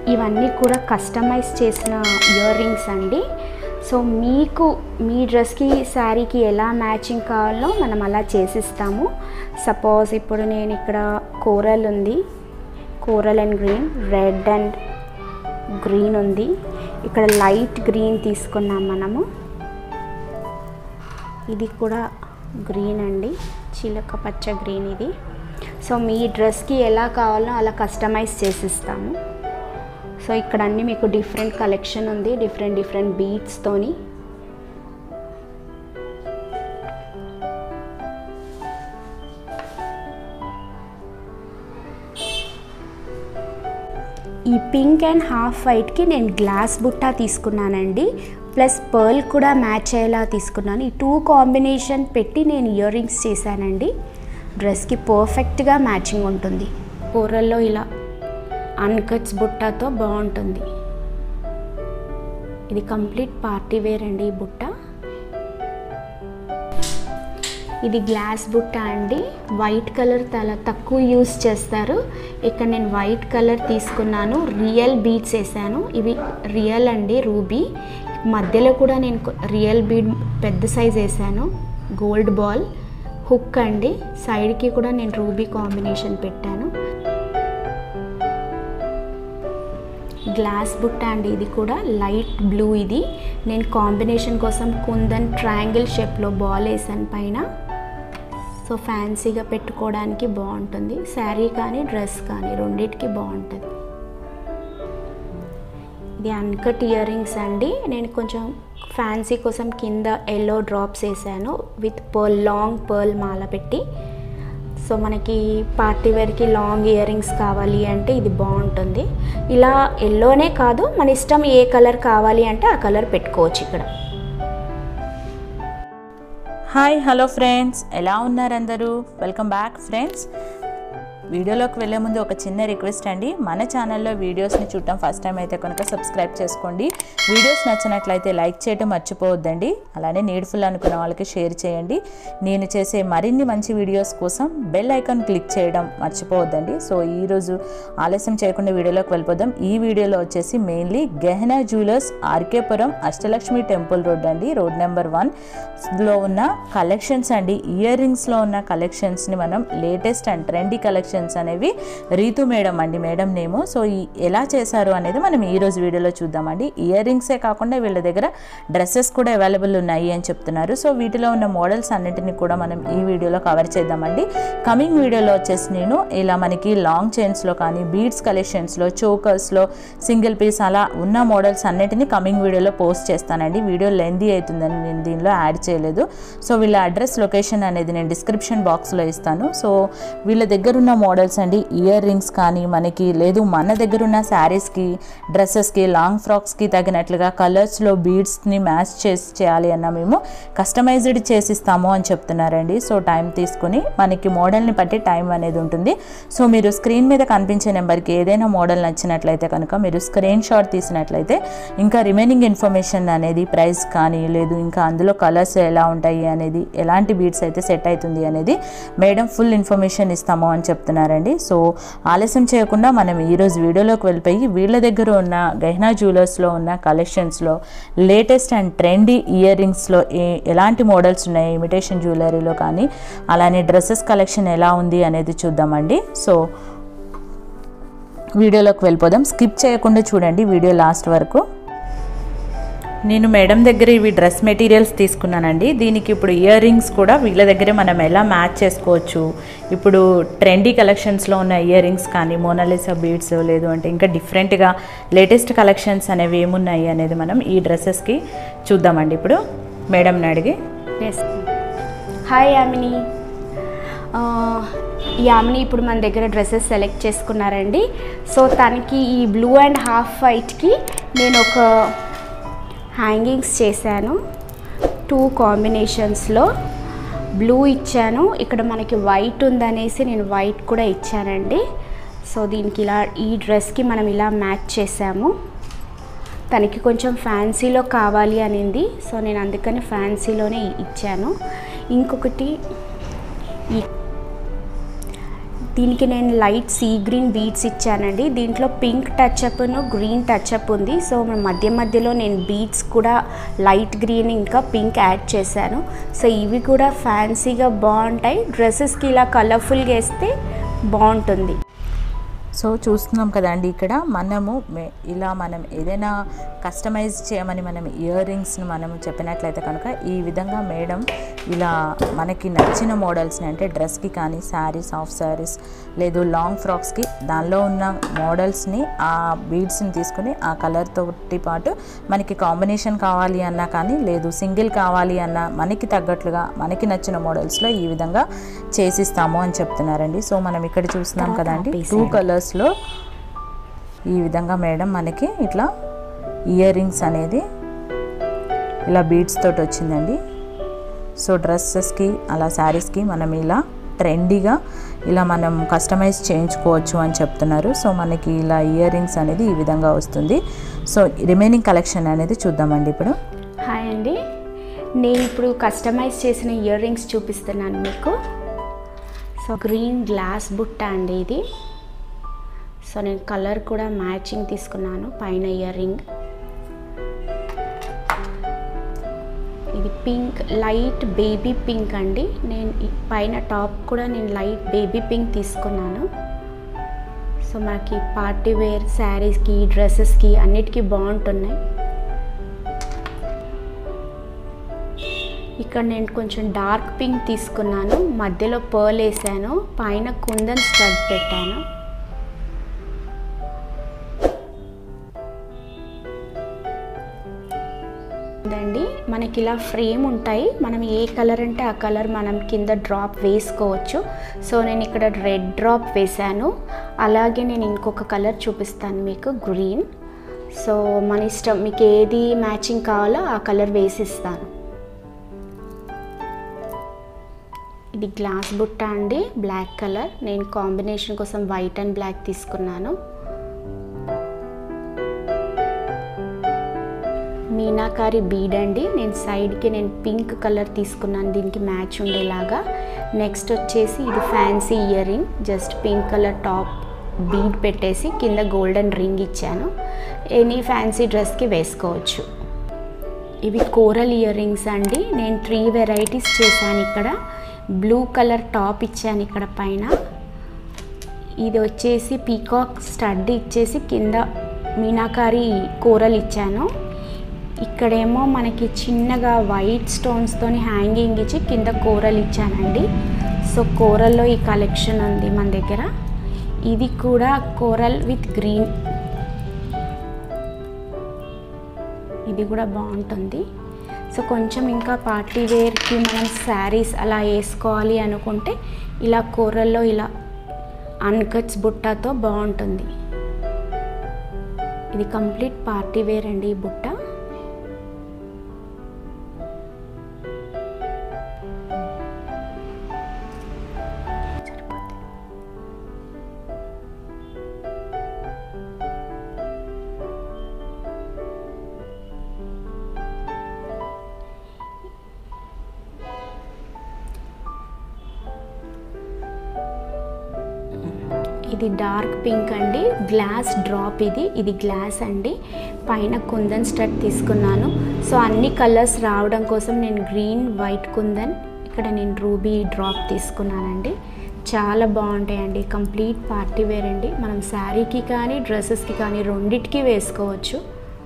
ఇవన్నీ కూడా కస్టమైజ్ చేసిన ఇయర్ రింగ్స్ అండి. సో మీకు మీ డ్రెస్కి శారీకి ఎలా మ్యాచింగ్ కావాలో మనం అలా చేసిస్తాము. సపోజ్ ఇప్పుడు నేను ఇక్కడ కోరల్ ఉంది, coral and green, red and green ఉంది. ఇక్కడ లైట్ గ్రీన్ తీసుకున్నాం మనము. ఇది కూడా గ్రీన్ అండి, చిలక పచ్చ గ్రీన్ ఇది. సో మీ డ్రెస్కి ఎలా కావాలో అలా కస్టమైజ్ చేసిస్తాము. సో ఇక్కడ అన్నీ మీకు డిఫరెంట్ కలెక్షన్ ఉంది, డిఫరెంట్ బీడ్స్తోని. ఈ పింక్ అండ్ హాఫ్ వైట్కి నేను గ్లాస్ బుట్టా తీసుకున్నానండి, ప్లస్ పర్ల్ కూడా మ్యాచ్ అయ్యేలా తీసుకున్నాను. ఈ 2 కాంబినేషన్ పెట్టి నేను ఇయర్ రింగ్స్ చేశానండి. డ్రెస్కి పర్ఫెక్ట్గా మ్యాచింగ్ ఉంటుంది. కోరల్లో ఇలా అన్కట్స్ బుట్టాతో బాగుంటుంది. ఇది కంప్లీట్ పార్టీ వేర్ అండి. ఈ బుట్ట ఇది గ్లాస్ బుట్ట అండి. వైట్ కలర్ చాలా తక్కువ యూస్ చేస్తారు. ఇక్కడ నేను వైట్ కలర్ తీసుకున్నాను, రియల్ బీడ్స్ వేసాను. ఇవి రియల్ అండి, రూబీ. మధ్యలో కూడా నేను రియల్ బీడ్ పెద్ద సైజ్ వేసాను. గోల్డ్ బాల్ హుక్ అండి. సైడ్కి కూడా నేను రూబీ కాంబినేషన్ పెట్టాను. గ్లాస్ బుట్ట అండి, ఇది కూడా లైట్ బ్లూ. ఇది నేను కాంబినేషన్ కోసం కుందన్ ట్రయాంగిల్ షేప్లో బాల్ వేసాను పైన. సో ఫ్యాన్సీగా పెట్టుకోవడానికి బాగుంటుంది. శారీ కానీ డ్రెస్ కానీ రెండింటికి బాగుంటుంది. ఇది అన్కట్ ఇయర్ రింగ్స్ అండి. నేను కొంచెం ఫ్యాన్సీ కోసం కింద ఎల్లో డ్రాప్స్ వేసాను విత్ పర్ల్, లాంగ్ పర్ల్ మాల పెట్టి. సో మనకి పార్టీ వేర్కి లాంగ్ ఇయర్ రింగ్స్ కావాలి అంటే ఇది బాగుంటుంది. ఇలా ఎల్లోనే కాదు, మన ఇష్టం ఏ కలర్ కావాలి అంటే ఆ కలర్ పెట్టుకోవచ్చు ఇక్కడ. హాయ్, హలో ఫ్రెండ్స్, ఎలా ఉన్నారు అందరూ? Welcome back friends. వీడియోలోకి వెళ్ళే ముందు ఒక చిన్న రిక్వెస్ట్ అండి. మన ఛానల్లో వీడియోస్ని చూడటం ఫస్ట్ టైం అయితే కనుక సబ్స్క్రైబ్ చేసుకోండి. వీడియోస్ నచ్చినట్లయితే లైక్ చేయడం మర్చిపోవద్దండి. అలానే నీడ్ఫుల్ అనుకున్న వాళ్ళకి షేర్ చేయండి. నేను చేసే మరిన్ని మంచి వీడియోస్ కోసం బెల్ ఐకాన్ క్లిక్ చేయడం మర్చిపోవద్దండి. సో ఈరోజు ఆలస్యం చేయకుండా వీడియోలోకి వెళ్ళిపోదాం. ఈ వీడియోలో వచ్చేసి mainly Gehna jewellers, RK Puram, Ashtalakshmi temple road అండి, రోడ్ నెంబర్ 1లో ఉన్న కలెక్షన్స్ అండి. ఇయర్ రింగ్స్లో ఉన్న కలెక్షన్స్ని మనం లేటెస్ట్ అండ్ ట్రెండీ కలెక్షన్స్ అనేవి రీతు మేడం అండి, మేడం నేము. సో ఎలా చేశారు అనేది మనం ఈరోజు వీడియోలో చూద్దామండి. ఇయర్ రింగ్సే కాకుండా వీళ్ళ దగ్గర డ్రెస్సెస్ కూడా అవైలబుల్ ఉన్నాయి అని చెప్తున్నారు. సో వీటిలో ఉన్న మోడల్స్ అన్నింటినీ కూడా మనం ఈ వీడియోలో కవర్ చేద్దామండి. కమింగ్ వీడియోలో వచ్చేసి నేను ఇలా మనకి లాంగ్ చైన్స్లో కానీ బీడ్స్ కలెక్షన్స్లో, చోకర్స్లో, సింగిల్ పీస్ అలా ఉన్న మోడల్స్ అన్నిటినీ కమింగ్ వీడియోలో పోస్ట్ చేస్తానండి. వీడియో లెందీ అవుతుందని నేను దీనిలో యాడ్ చేయలేదు. సో వీళ్ళ అడ్రస్, లొకేషన్ అనేది నేను డిస్క్రిప్షన్ బాక్స్లో ఇస్తాను. సో వీళ్ళ దగ్గర ఉన్న మోడల్స్ అండి, ఇయర్ రింగ్స్ కానీ మనకి లేదు మన దగ్గర ఉన్న శారీస్కి, డ్రెస్సెస్కి, లాంగ్ ఫ్రాక్స్కి తగినట్లుగా కలర్స్లో బీడ్స్ని మ్యాచ్ చేయాలి అన్న మేము కస్టమైజ్డ్ చేసిస్తాము అని చెప్తున్నారండి. సో టైం తీసుకుని మనకి మోడల్ని బట్టి టైం అనేది ఉంటుంది. సో మీరు స్క్రీన్ మీద కనిపించే నెంబర్కి ఏదైనా మోడల్ నచ్చినట్లయితే కనుక మీరు స్క్రీన్ షాట్ తీసినట్లయితే ఇంకా రిమైనింగ్ ఇన్ఫర్మేషన్ అనేది, ప్రైస్ కానీ లేదు ఇంకా అందులో కలర్స్ ఎలా ఉంటాయి అనేది, ఎలాంటి బీడ్స్ అయితే సెట్ అవుతుంది అనేది మేడం ఫుల్ ఇన్ఫర్మేషన్ ఇస్తాము అని చెప్తున్నారండి. సో ఆలస్యం చేయకుండా మనం ఈరోజు వీడియోలోకి వెళ్ళిపోయి వీళ్ళ దగ్గర ఉన్న గెహనా జ్యువెలర్స్లో ఉన్న కలెక్షన్స్లో లేటెస్ట్ అండ్ ట్రెండీ ఇయర్ రింగ్స్లో ఎలాంటి మోడల్స్ ఉన్నాయి, ఇమిటేషన్ జ్యువెలరీలో కానీ అలానే డ్రెస్సెస్ కలెక్షన్ ఎలా ఉంది అనేది చూద్దామండి. సో వీడియోలోకి వెళ్ళిపోదాం. స్కిప్ చేయకుండా చూడండి వీడియో లాస్ట్ వరకు. నేను మేడం దగ్గర ఇవి డ్రెస్ మెటీరియల్స్ తీసుకున్నానండి. దీనికి ఇప్పుడు ఇయర్ రింగ్స్ కూడా వీళ్ళ దగ్గరే మనం ఎలా మ్యాచ్ చేసుకోవచ్చు, ఇప్పుడు ట్రెండీ కలెక్షన్స్లో ఉన్న ఇయర్ రింగ్స్ కానీ మోనాలిసా బీడ్స్ లేదు అంటే ఇంకా డిఫరెంట్గా లేటెస్ట్ కలెక్షన్స్ అనేవి ఏమున్నాయి అనేది మనం ఈ డ్రెస్సెస్కి చూద్దామండి. ఇప్పుడు మేడంని అడిగి. హాయ్ యామిని. యామిని ఇప్పుడు మన దగ్గర డ్రెస్సెస్ సెలెక్ట్ చేసుకున్నారండి. సో తనకి ఈ బ్లూ అండ్ హాఫ్ వైట్కి నేను ఒక హ్యాంగింగ్స్ చేశాను. 2 కాంబినేషన్స్లో బ్లూ ఇచ్చాను. ఇక్కడ మనకి వైట్ ఉందనేసి నేను వైట్ కూడా ఇచ్చానండి. సో దీనికి ఇలా ఈ డ్రెస్కి మనం ఇలా మ్యాచ్ చేసాము. తనకి కొంచెం ఫ్యాన్సీలో కావాలి అనింది. సో నేను అందుకని ఫ్యాన్సీలోనే ఇచ్చాను. ఇంకొకటి దీనికి నేను లైట్ సీ గ్రీన్ బీడ్స్ ఇచ్చానండి. దీంట్లో పింక్ టచ్అప్ను గ్రీన్ టచ్అప్ ఉంది. సో మధ్య మధ్యలో నేను బీడ్స్ కూడా లైట్ గ్రీన్ ఇంకా పింక్ యాడ్ చేశాను. సో ఇవి కూడా ఫ్యాన్సీగా బాగుంటాయి. డ్రెస్సెస్కి ఇలా కలర్ఫుల్గా వేస్తే బాగుంటుంది. సో చూస్తున్నాం కదండి, ఇక్కడ మనము ఇలా మనం ఏదైనా కస్టమైజ్ చేయమని మనం ఇయర్ రింగ్స్ని మనము చెప్పినట్లయితే కనుక ఈ విధంగా మేడం ఇలా మనకి నచ్చిన మోడల్స్ని, అంటే డ్రెస్కి కానీ శారీస్, హాఫ్ శారీస్ లేదు లాంగ్ ఫ్రాక్స్కి దానిలో ఉన్న మోడల్స్ని ఆ బీడ్స్ని తీసుకుని ఆ కలర్తో పాటు మనకి కాంబినేషన్ కావాలి అన్నా కానీ లేదు సింగిల్ కావాలి అన్నా మనకి తగ్గట్లుగా మనకి నచ్చిన మోడల్స్లో ఈ విధంగా చేసిస్తాము అని చెప్తున్నారండి. సో మనం ఇక్కడ చూస్తున్నాం కదండి, 2 కలర్స్లో ఈ విధంగా మేడం మనకి ఇట్లా ఇయర్ రింగ్స్ అనేది ఇలా బీడ్స్ తోటి వచ్చిందండి. సో డ్రెస్సెస్కి అలా శారీస్కి మనం ఇలా ట్రెండీగా ఇలా మనం కస్టమైజ్ చేయించుకోవచ్చు అని చెప్తున్నారు. సో మనకి ఇలా ఇయర్ రింగ్స్ అనేది ఈ విధంగా వస్తుంది. సో రిమైనింగ్ కలెక్షన్ అనేది చూద్దామండి ఇప్పుడు. హాయ్ అండి, నేను ఇప్పుడు కస్టమైజ్ చేసిన ఇయర్ రింగ్స్ చూపిస్తున్నాను మీకు. సో గ్రీన్ గ్లాస్ బుట్ట అండి ఇది. సో నేను కలర్ కూడా మ్యాచింగ్ తీసుకున్నాను పైన ఇయర్ రింగ్. ఇది పింక్, లైట్ బేబీ పింక్ అండి. నేను పైన టాప్ కూడా నేను లైట్ బేబీ పింక్ తీసుకున్నాను. సో మనకి పార్టీ వేర్ శారీస్కి, డ్రెస్సెస్కి అన్నిటికీ బాగుంటున్నాయి. ఇక్కడ నేను కొంచెం డార్క్ పింక్ తీసుకున్నాను, మధ్యలో పర్ల్ వేసాను, పైన కుందన్ స్టడ్ పెట్టాను. అండి మనకి ఇలా ఫ్రేమ్ ఉంటాయి, మనం ఏ కలర్ అంటే ఆ కలర్ మనం కింద డ్రాప్ వేసుకోవచ్చు. సో నేను ఇక్కడ రెడ్ డ్రాప్ వేసాను. అలాగే నేను ఇంకొక కలర్ చూపిస్తాను మీకు, గ్రీన్. సో మన ఇష్టం, మీకు ఏది మ్యాచింగ్ కావాలో ఆ కలర్ వేసిస్తాను. ఇది గ్లాస్ బుట్ట అండి, బ్లాక్ కలర్. నేను కాంబినేషన్ కోసం వైట్ అండ్ బ్లాక్ తీసుకున్నాను. మీనాకారి బీడ్ అండి. నేను సైడ్కి నేను పింక్ కలర్ తీసుకున్నాను దీనికి మ్యాచ్ ఉండేలాగా. నెక్స్ట్ వచ్చేసి ఇది fancy ear ring, just pink colour top bead పెట్టేసి కింద గోల్డెన్ రింగ్ ఇచ్చాను. ఎనీ ఫ్యాన్సీ డ్రెస్కి వేసుకోవచ్చు. ఇవి కోరల్ ఇయర్ రింగ్స్ అండి. నేను 3 వెరైటీస్ చేశాను. ఇక్కడ బ్లూ కలర్ టాప్ ఇచ్చాను ఇక్కడ పైన. ఇది వచ్చేసి పీకాక్ స్టడ్ ఇచ్చేసి కింద మీనాకారి కోరల్ ఇచ్చాను. ఇక్కడేమో మనకి చిన్నగా వైట్ స్టోన్స్తోని హ్యాంగింగ్ ఇచ్చి కింద కోరల్ ఇచ్చానండి. సో కోరల్లో ఈ కలెక్షన్ ఉంది మన దగ్గర. ఇది కూడా కోరల్ విత్ గ్రీన్, ఇది కూడా బాగుంటుంది. సో కొంచెం ఇంకా పార్టీ వేర్కి మనం శారీస్ అలా వేసుకోవాలి అనుకుంటే ఇలా కోరల్లో ఇలా అన్కట్స్ బుట్టతో బాగుంటుంది. ఇది కంప్లీట్ పార్టీ వేర్ అండి ఈ బుట్ట. ఇది డార్క్ పింక్ అండి, గ్లాస్ డ్రాప్. ఇది గ్లాస్ అండి. పైన కుందన్ స్టడ్ తీసుకున్నాను. సో అన్ని కలర్స్ రావడం కోసం నేను గ్రీన్, వైట్ కుందన్, ఇక్కడ నేను రూబీ డ్రాప్ తీసుకున్నానండి. చాలా బాగుంటాయండి. కంప్లీట్ పార్టీ వేర్ అండి. మనం శారీకి కానీ డ్రెస్సెస్కి కానీ రెండిటికి వేసుకోవచ్చు.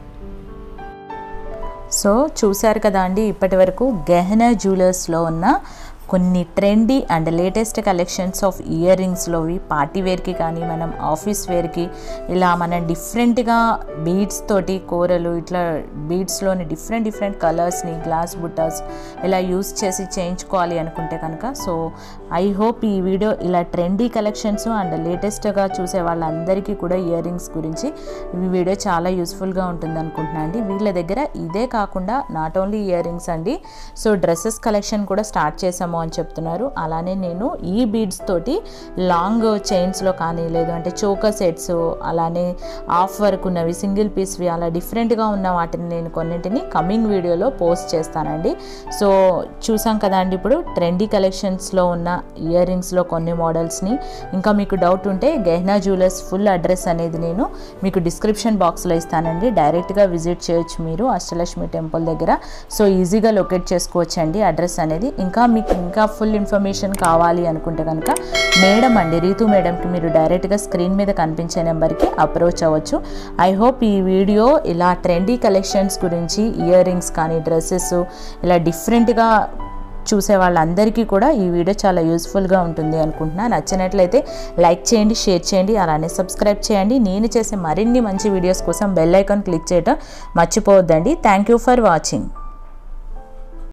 సో చూశారు కదా అండి, ఇప్పటి వరకు గెహనా జ్యువెలర్స్లో ఉన్న కొన్ని trendy and latest collections of ear రింగ్స్లోవి పార్టీ వేర్కి కానీ మనం ఆఫీస్ వేర్కి ఇలా మనం డిఫరెంట్గా బీడ్స్ తోటి కూరలు ఇట్లా బీడ్స్లోని డిఫరెంట్ కలర్స్ని గ్లాస్ బుట్టాస్ ఇలా యూస్ చేసి చేయించుకోవాలి అనుకుంటే కనుక సో ఐ హోప్ ఈ వీడియో ఇలా ట్రెండీ కలెక్షన్స్ అండ్ లేటెస్ట్గా చూసే వాళ్ళందరికీ కూడా ఇయర్ రింగ్స్ గురించి ఈ వీడియో చాలా యూస్ఫుల్గా ఉంటుంది అనుకుంటున్నాను అండి. వీళ్ళ దగ్గర ఇదే కాకుండా నాట్ ఓన్లీ ఇయర్ రింగ్స్ అండి, సో డ్రెస్సెస్ కలెక్షన్ కూడా స్టార్ట్ చేసాము వస్తుందేమో అని చెప్తున్నారు. అలానే నేను ఈ బీడ్స్ తోటి లాంగ్ చైన్స్లో కానీ లేదు అంటే చోకర్ సెట్స్ అలానే హాఫ్ వర్క్ ఉన్నవి సింగిల్ పీస్వి అలా డిఫరెంట్గా ఉన్న వాటిని నేను కొన్నింటిని కమింగ్ వీడియోలో పోస్ట్ చేస్తానండి. సో చూసాం కదా అండి, ఇప్పుడు ట్రెండీ కలెక్షన్స్లో ఉన్న ఇయర్ రింగ్స్లో కొన్ని మోడల్స్ని. ఇంకా మీకు డౌట్ ఉంటే గెహ్నా జ్యువెలర్స్ ఫుల్ అడ్రస్ అనేది నేను మీకు డిస్క్రిప్షన్ బాక్స్లో ఇస్తానండి. డైరెక్ట్గా విజిట్ చేయొచ్చు మీరు అష్టలక్ష్మి టెంపుల్ దగ్గర. సో ఈజీగా లొకేట్ చేసుకోవచ్చండి అడ్రస్ అనేది. ఇంకా మీకు ఇంకా ఫుల్ ఇన్ఫర్మేషన్ కావాలి అనుకుంటే కనుక మేడం అండి, రీతు మేడంకి మీరు డైరెక్ట్గా స్క్రీన్ మీద కనిపించే నెంబర్కి అప్రోచ్ అవ్వచ్చు. ఐ హోప్ ఈ వీడియో ఇలా ట్రెండీ కలెక్షన్స్ గురించి ఇయర్ రింగ్స్ కానీ డ్రెస్సెస్ ఇలా డిఫరెంట్గా చూసే వాళ్ళందరికీ కూడా ఈ వీడియో చాలా యూస్ఫుల్గా ఉంటుంది అనుకుంటున్నా. నచ్చినట్లయితే లైక్ చేయండి, షేర్ చేయండి, అలానే సబ్స్క్రైబ్ చేయండి. నేను చేసే మరిన్ని మంచి వీడియోస్ కోసం బెల్ ఐకాన్ క్లిక్ చేయడం మర్చిపోవద్దండి. Thank you for watching.